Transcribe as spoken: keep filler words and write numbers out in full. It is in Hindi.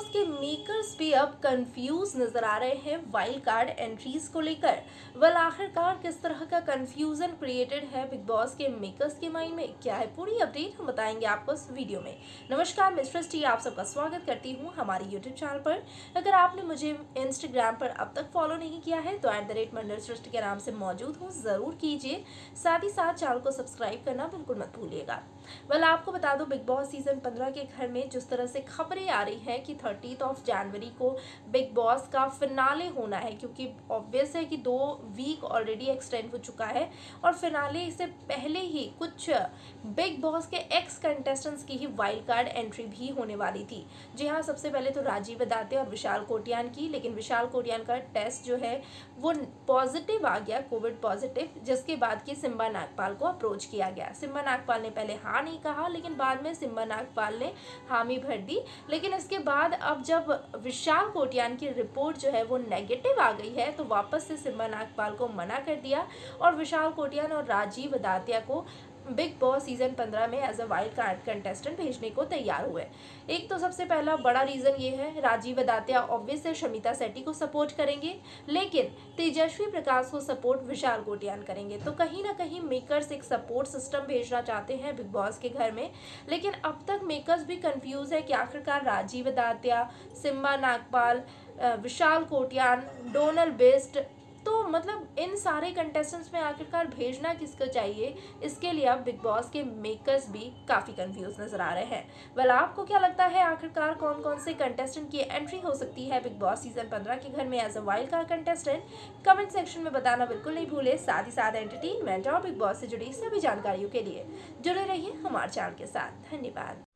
के मेकर्स भी अब कंफ्यूज नजर आ रहे हैं वाइल्ड कार्ड एंट्रीज को लेकर। वेल आखिरकार किस तरह का कंफ्यूजन क्रिएटेड है बिग बॉस के मेकर्स के माइंड में, क्या है पूरी अपडेट हम बताएंगे आपको इस वीडियो में। नमस्कार, मैं सृष्टि आप सबका स्वागत करती हूँ हमारे यूट्यूब चैनल पर। अगर आपने मुझे इंस्टाग्राम पर अब तक फॉलो नहीं किया है तो at the rate Mandal Srishti के नाम से मौजूद हूँ, जरूर कीजिए। साथ ही साथ चैनल को सब्सक्राइब करना बिल्कुल मत भूलिएगा। वेल आपको बता दो, बिग बॉस सीजन पंद्रह के घर में जिस तरह से खबरें आ रही हैं कि थर्टीथ ऑफ जनवरी को बिग बॉस का फिनाले होना है, क्योंकि ऑब्वियस है कि दो वीक ऑलरेडी एक्सटेंड हो चुका है और फिनाले से पहले ही कुछ बिग बॉस के एक्स कंटेस्टेंट्स की ही वाइल्ड कार्ड एंट्री भी होने वाली थी। जी हाँ, सबसे पहले तो राजीव दत्ते और विशाल कोटियान की, लेकिन विशाल कोटियान का टेस्ट जो है वो पॉजिटिव आ गया, कोविड पॉजिटिव, जिसके बाद की सिम्बा नागपाल को अप्रोच किया गया। सिम्बा नागपाल ने पहले हाँ नहीं कहा, लेकिन बाद में सिम्बा नागपाल ने हामी भर दी। लेकिन इसके बाद अब जब विशाल कोटियान की रिपोर्ट जो है वो नेगेटिव आ गई है तो वापस से सिम्बा नागपाल को मना कर दिया और विशाल कोटियान और राजीव दातिया को बिग बॉस सीजन पंद्रह में as a wild card contestant भेजने को तैयार हुए। एक तो सबसे पहला बड़ा रीजन ये है, राजीव दातिया ऑब्वियस है शमिता सेट्टी को सपोर्ट करेंगे, लेकिन तेजस्वी प्रकाश को सपोर्ट विशाल कोटियान करेंगे। तो कहीं ना कहीं मेकर्स एक सपोर्ट सिस्टम भेजना चाहते हैं बिग बॉस के घर में, लेकिन अब तक मेकर्स भी कंफ्यूज है कि आखिरकार राजीव दातिया, सिम्बा नागपाल, विशाल कोटियान, डोनल बेस्ट, तो मतलब इन सारे कंटेस्टेंट्स में आखिरकार भेजना किसको चाहिए, इसके लिए अब बिग बॉस के मेकर्स भी काफ़ी कंफ्यूज नजर आ रहे हैं। वेल आपको क्या लगता है आखिरकार कौन कौन से कंटेस्टेंट की एंट्री हो सकती है बिग बॉस सीजन पंद्रह के घर में as a wild card contestant? Comment section में बताना बिल्कुल नहीं भूले। साथ ही साथ एंटरटेनमेंट और बिग बॉस से जुड़ी सभी जानकारियों के लिए जुड़े रहिए हमारे चैनल के साथ। धन्यवाद।